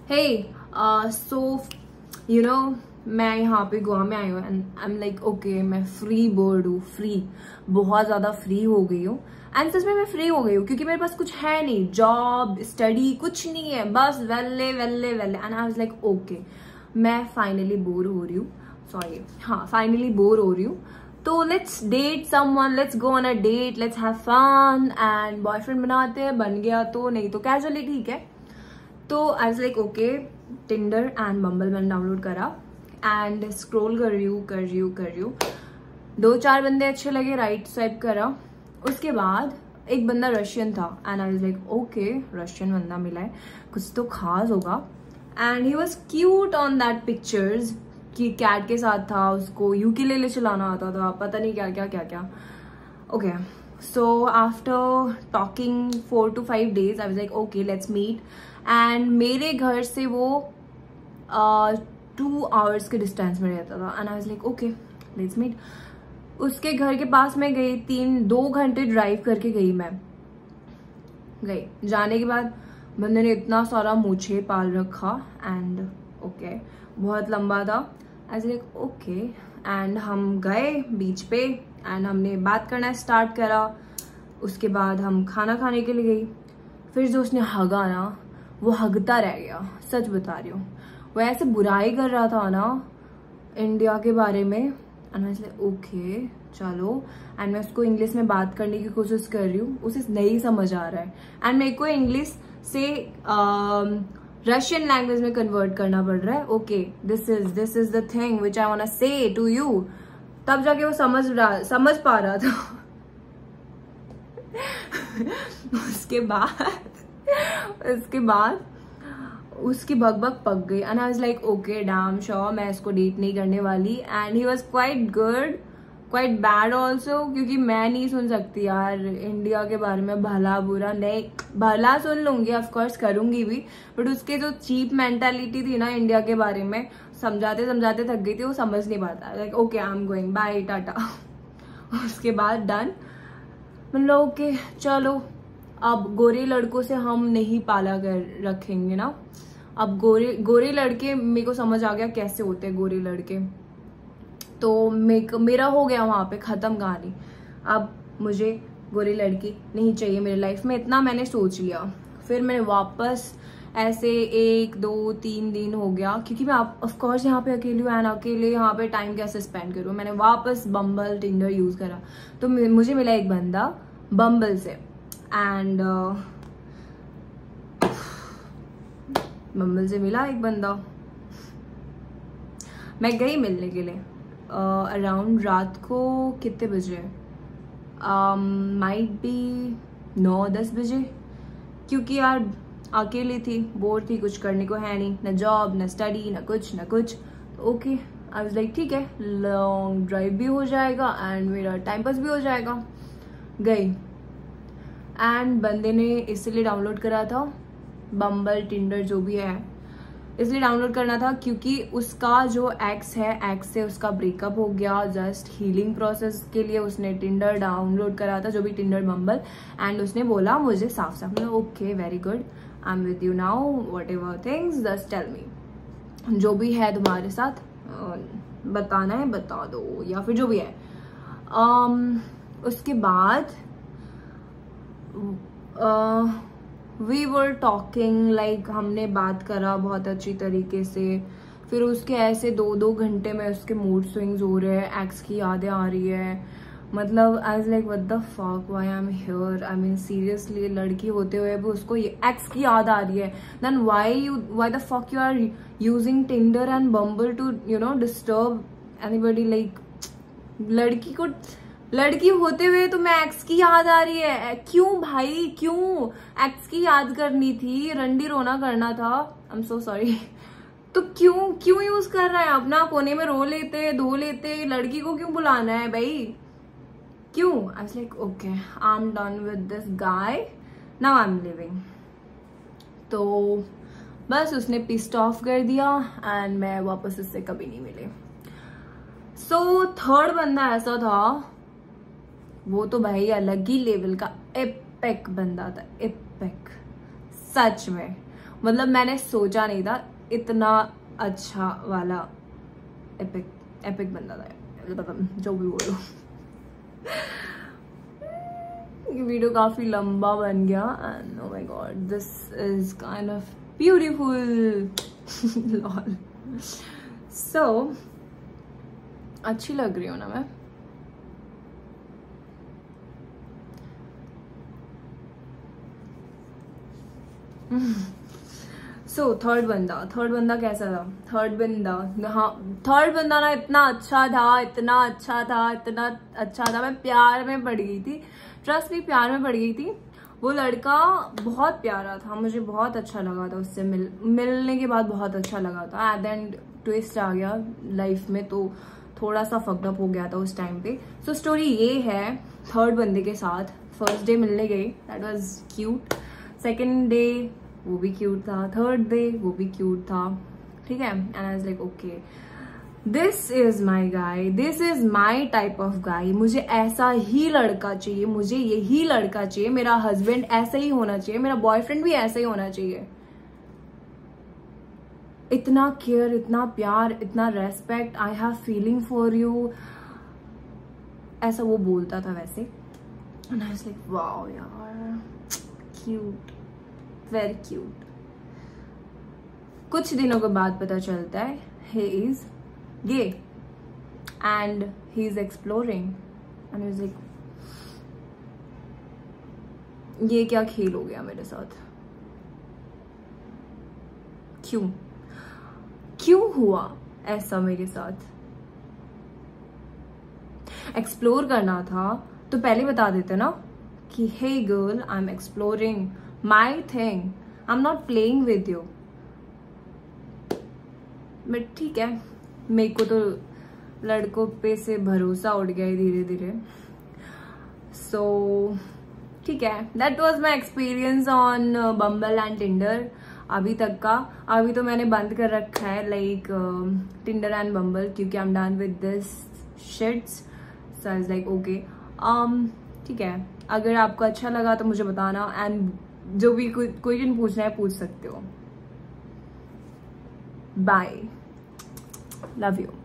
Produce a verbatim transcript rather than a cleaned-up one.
Hey so you know मैं यहाँ पे गोवा में आई हूँ and I am like okay मैं फ्री बर्ड हूँ, फ्री बहुत ज्यादा फ्री हो गई हूँ। एंड सच में मैं फ्री हो गई हूँ क्योंकि मेरे पास कुछ है नहीं, जॉब स्टडी कुछ नहीं है, बस वेल्ले वेल्ले वेल्ले। And I was like okay मैं फाइनली बोर हो रही हूँ, सॉरी हाँ फाइनली बोर हो रही हूँ, तो let's date someone, let's go on a date, let's have fun. And boyfriend बनाते हैं, बन गया तो, नहीं तो कैजुअली ठीक है। तो I was like okay Tinder and Bumble मैंने डाउनलोड करा एंड स्क्रॉल कर रही हूँ कर रही हूँ कर रही हूँ दो चार बंदे अच्छे लगे, राइट स्वाइप करा। उसके बाद एक बंदा रशियन था and I was like okay Russian बंदा मिला है, कुछ तो खास होगा। And he was cute on that pictures कि कैट के साथ था, उसको यूकेलेले चलाना आता था, पता नहीं क्या क्या क्या क्या। Okay so after talking four two five days I was like okay let's meet. And मेरे घर से वो टू uh, आवर्स के डिस्टेंस में रहता था and I was like okay let's meet. उसके घर के पास मैं गई, तीन दो घंटे ड्राइव करके गई। मैं गई जाने के बाद बंदे ने इतना सारा मूछे पाल रखा एंड ओके okay, बहुत लंबा था। I was like okay and हम गए बीच पे एंड हमने बात करना स्टार्ट करा। उसके बाद हम खाना खाने के लिए गई। फिर जो उसने हगा ना वो हगता रह गया, सच बता रही हूँ। वो ऐसे बुराई कर रहा था ना इंडिया के बारे में एंड आई लाइक ओके चलो। एंड मैं उसको इंग्लिश में बात करने की कोशिश कर रही हूँ, उसे नहीं समझ आ रहा है एंड मेरे को इंग्लिश से रशियन लैंग्वेज में कन्वर्ट करना पड़ रहा है। Okay this is this is the thing which I want to say to you, तब जाके वो समझ रहा समझ पा रहा था। उसके बाद उसके बाद उसकी भगभग पक गई and I was like okay damn sure मैं इसको डेट नहीं करने वाली। And he was quite good quite bad also, क्योंकि मैं नहीं सुन सकती यार इंडिया के बारे में भला बुरा, नहीं भला सुन लूंगी ऑफकोर्स करूंगी भी, बट उसके जो चीप मेंटालिटी थी ना इंडिया के बारे में, समझाते समझाते थक गई थी, वो समझ नहीं पाता। Like okay I am going bye टाटा। उसके बाद डन मतलब ओके चलो अब गोरे लड़कों से हम नहीं पाला कर रखेंगे ना। अब गोरे गोरे लड़के मेरे को समझ आ गया कैसे होते हैं गोरे लड़के, तो मेरे मेरा हो गया वहां पे खत्म कहानी। अब मुझे गोरी लड़की नहीं चाहिए मेरी लाइफ में, इतना मैंने सोच लिया। फिर मैंने वापस ऐसे एक दो तीन दिन हो गया, क्योंकि मैं ऑफ कोर्स यहाँ पे अकेली हूँ एंड अकेले यहाँ पे टाइम कैसे स्पेंड करूँ। मैंने वापस बम्बल टिंडर यूज करा, तो मुझे मिला एक बंदा बम्बल से एंड बम्बल से मिला एक बंदा। मैं गई मिलने के लिए अराउंड uh, रात को कितने बजे, माइट बी नौ दस बजे, क्योंकि यार अकेली थी, बोर थी, कुछ करने को है नहीं, न जॉब न स्टडी न कुछ न कुछ। तो ओके आई वाज लाइक ठीक है लॉन्ग ड्राइव भी हो जाएगा एंड मेरा टाइम पास भी हो जाएगा। गई एंड बंदे ने इसलिए डाउनलोड करा था बम्बल टिंडर जो भी है, इसलिए डाउनलोड करना था क्योंकि उसका जो एक्स है, एक्स से उसका ब्रेकअप हो गया। जस्ट हीलिंग प्रोसेस के लिए उसने टिंडर डाउनलोड करा था, जो भी टिंडर बम्बल, एंड उसने बोला मुझे साफ साफ, मतलब okay very good I am with you now whatever things just tell me, जो भी है तुम्हारे साथ बताना है बता दो या फिर जो भी है। um, उसके बाद uh, we were talking like हमने बात करा बहुत अच्छी तरीके से। फिर उसके ऐसे दो दो घंटे में उसके मूड स्विंग्स हो रहे हैं, एक्स की यादें आ रही है, मतलब I was like what the fuck why I am here. I mean seriously लड़की होते हुए भी उसको एक्स की याद आ रही है, then why you why the fuck you are using Tinder and Bumble to you know disturb anybody. Like लड़की को लड़की होते हुए तुम्हें एक्स की याद आ रही है, क्यों भाई क्यों? एक्स की याद करनी थी, रंडी रोना करना था, आई एम सो सॉरी। तो क्यों क्यों यूज कर रहा है? अपना कोने में रो लेते धो लेते, लड़की को क्यों बुलाना है भाई, क्यों? I was like okay I am done with this guy now I am living. तो बस उसने पिस्ड ऑफ कर दिया एंड मैं वापस इससे कभी नहीं मिली। सो थर्ड बंदा ऐसा था, वो तो भाई अलग ही लेवल का एपिक बंदा था, एपिक सच में। मतलब मैंने सोचा नहीं था इतना अच्छा वाला एपिक एपिक बंदा था, मतलब जो भी बोलो। ये वीडियो काफी लंबा बन गया and oh my god this is kind of beautiful. Lol. So अच्छी लग रही हूँ ना मैं? सो so, थर्ड बंदा थर्ड बंदा कैसा था? थर्ड बंदा हाँ थर्ड बंदा ना इतना अच्छा था, इतना अच्छा था, इतना अच्छा था। मैं प्यार में पड़ गई थी, ट्रस्ट भी प्यार में पड़ गई थी। वो लड़का बहुत प्यारा था, मुझे बहुत अच्छा लगा था उससे मिल मिलने के बाद बहुत अच्छा लगा था। एट द एंड ट्विस्ट आ गया लाइफ में तो थोड़ा सा फक्ड अप हो गया था उस टाइम पे। सो so, स्टोरी ये है थर्ड बंदे के साथ। फर्स्ट डे मिलने गई, that was cute. Second day वो भी क्यूट था, थर्ड डे वो भी क्यूट था, ठीक है। And I was like okay this is my guy, this is my type of guy. मुझे ऐसा ही लड़का चाहिए, मुझे यही लड़का चाहिए, मेरा हस्बैंड ऐसा ही होना चाहिए, मेरा बॉयफ्रेंड भी ऐसा ही होना चाहिए। इतना केयर, इतना प्यार, इतना respect, I have feeling for you, ऐसा वो बोलता था वैसे। And I was like wow यार, क्यूट, वेरी क्यूट। कुछ दिनों के बाद पता चलता है he is gay and he is exploring and he's like ये क्या खेल हो गया मेरे साथ? क्यों क्यों हुआ ऐसा मेरे साथ? एक्सप्लोर करना था तो पहले बता देते ना कि hey girl I am exploring my thing, I am not playing with you. But ठीक है, मेरे को तो लड़कों पे से भरोसा उठ गया है धीरे धीरे। सो ठीक है, that was my experience on Bumble and Tinder अभी तक का। अभी तो मैंने बंद कर रखा है लाइक टिंडर एंड बम्बल, क्योंकि I am done with this shits. So I was like okay ठीक है, अगर आपको अच्छा लगा तो मुझे बताना एंड जो भी क्वेश्चन पूछना है पूछ सकते हो। Bye, love you.